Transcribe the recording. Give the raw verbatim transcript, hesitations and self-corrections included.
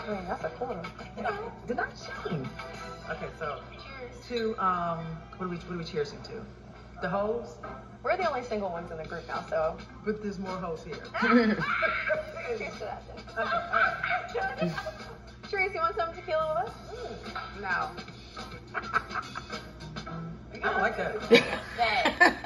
I mean, that's a quarter. Did not change. Okay, so Cheers. to um, what are we what are we cheersing to? The hoes? We're the only single ones in the group now, so. But there's more hoes here. Cheers to that then. Okay, all right. Trace, you want some tequila with us? Mm, no. I don't like that. That.